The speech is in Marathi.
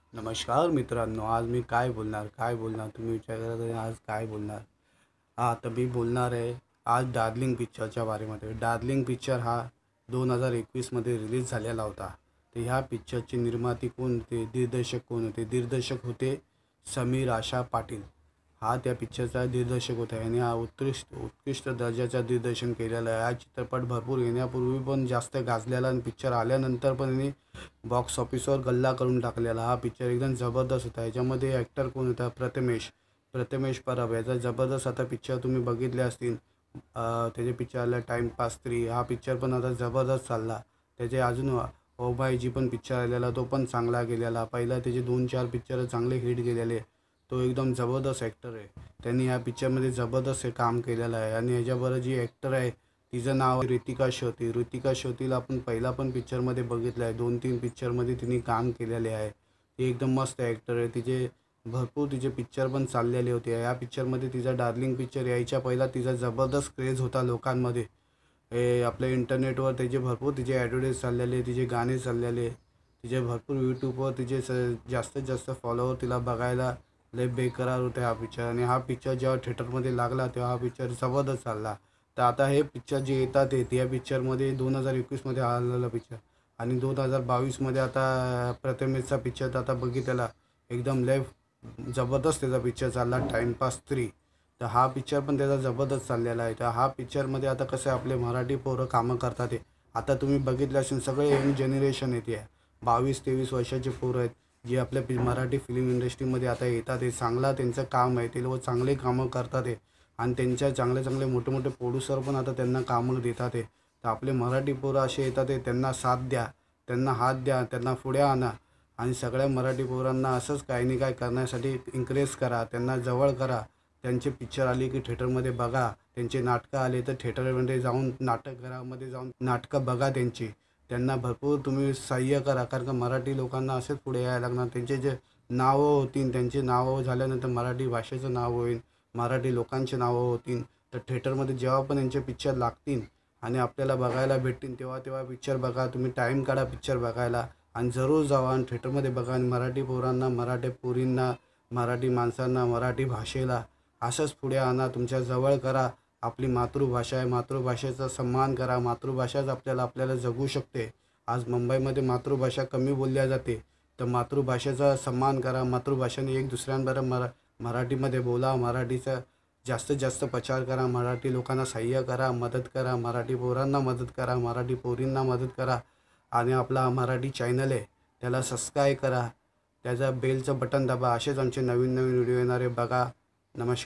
नमस्कार मित्रांनो, आज मी काय बोलणार तुम्ही विचार करत आहे आज काय बोलणार. हां, तर मी बोलणार आहे आज डार्लिंग पिक्चरच्या बारेमध्ये. डार्लिंग पिक्चर हा 2021मध्ये रिलीज झालेला होता. तर ह्या पिक्चरचे निर्माते कोण होते, दिग्दर्शक कोण होते? दिग्दर्शक होते समीर आशा पाटील. हा त्या पिक्चरचा दिग्दर्शक होता. याने हा उत्कृष्ट दर्जाचा दिग्दर्शन केलेलं आहे. हा चित्रपट भरपूर येण्यापूर्वी पण जास्त गाजलेला आणि पिक्चर आल्यानंतर पण याने बॉक्स ऑफिसवर गल्ला करून टाकलेला. हा पिक्चर एकदम जबरदस्त होता. याच्यामध्ये ॲक्टर कोण होता? प्रथमेश परब. याचा जबरदस्त आता पिक्चर तुम्ही बघितले असतील. त्याचे पिक्चर आला टाईमपास 3. हा पिक्चर पण आता जबरदस्त चालला. त्याचे अजून ओबायजी पण पिक्चर आलेला, तो पण चांगला गेलेला. पहिला त्याचे 2-4 पिक्चर चांगले हिट गेलेले. तो एकदम जबरदस्त ॲक्टर आहे. त्यांनी ह्या पिक्चरमध्ये जबरदस्त हे काम केलेलं आहे. आणि ह्याच्याबरोबर जी ॲक्टर आहे तिचं नाव ऋतिका शोती. ऋतिका शोतीला आपण पहिला पण पिक्चरमध्ये बघितलं आहे. 2-3 पिक्चरमध्ये तिने काम केलेले आहे. ती एकदम मस्त ॲक्टर आहे. भरपूर तिचे पिक्चर पण चाललेले होते. या पिक्चरमध्ये तिचा डार्लिंग पिक्चर यायच्या पहिला तिचा जबरदस्त क्रेज होता लोकांमध्ये. हे आपल्या इंटरनेटवर तिचे ॲडव्हर्टाईज चाललेले, तिचे गाणे चाललेले. तिचे भरपूर यूट्यूबवर जास्तीत जास्त फॉलोवर तिला बघायला लय बेकरार होते हा पिक्चर. आणि हा पिक्चर जेव्हा थिएटरमध्ये लागला तेव्हा हा पिक्चर जबरदस्त चालला. तर आता हे पिक्चर जे येतात या पिक्चरमध्ये 2021मध्ये आलेला पिक्चर आणि 2022मध्ये आता प्रथमेशचा पिक्चर आता बघितला. एकदम लय जबरदस्त त्याचा पिक्चर चालला टाईमपास 3. तर हा पिक्चर पण त्याचा जबरदस्त चाललेला आहे. तर हा पिक्चरमध्ये आता कसं आपले मराठी पोरं कामं करतात आहे. आता तुम्ही बघितलं असेल सगळे यंग जनरेशन येते आहे. 22-23 वर्षाचे पोरं आहेत जे आपल्या मराठी फिल्म इंडस्ट्रीमध्ये आता येतात आहे. चांगला त्यांचं काम आहे. ते लोक चांगले कामं करतात आहे आणि त्यांच्या चांगले चांगले मोठे मोठे प्रोड्युसर पण आता त्यांना कामं देतात आहे. तर आपले मराठी पोरं असे येतात आहे, त्यांना साथ द्या, त्यांना हात द्या, त्यांना पुढे आणा आणि सगळ्या मराठी पोरांना असंच काही नाही काय करण्यासाठी एन्करेज करा, त्यांना जवळ करा. त्यांचे पिक्चर आले की थिएटरमध्ये बघा, त्यांचे नाटकं आले तर थिएटरमध्ये जाऊन नाटकघरामध्ये जाऊन नाटकं बघा त्यांची. त्यांना भरपूर तुम्ही सहाय्य करा, कारण का मराठी लोकांना असेच पुढे यायला लागणार. त्यांचे जे नावं होतील, त्यांची नावं झाल्यानंतर मराठी भाषेचं नाव होईल, मराठी लोकांची नावं होतील. तर थिएटरमध्ये जेव्हा पण यांचे पिक्चर लागतील आणि आपल्याला बघायला भेटतील तेव्हा तेव्हा पिक्चर बघा. तुम्ही टाईम काढा पिक्चर बघायला आणि जरूर जावा आणि थिएटरमध्ये बघा. आणि मराठी पोरांना, मराठी पोरींना, मराठी माणसांना, मराठी भाषेला असंच पुढे आणा, तुमच्या जवळ करा. आपली मातृभाषा आहे, मातृभाषेचा सन्मान करा. मातृभाषाच आपल्याला जगू शकते. आज मुंबईमध्ये मातृभाषा कमी बोलल्या जाते, तर मातृभाषेचा सन्मान करा. मातृभाषेने एक दुसऱ्यांबरोबर मराठीमध्ये बोला. मराठीचा जास्तीत जास्त प्रचार करा. मराठी लोकांना सहाय्य करा, मदत करा. मराठी पोरांना मदत करा, मराठी पोरींना मदत करा. आणि आपला मराठी चॅनल आहे त्याला सबस्क्राईब करा, त्याचा बेलचं बटन दाबा. असेच आमचे नवीन नवीन व्हिडिओ येणारे बघा. नमस्कार.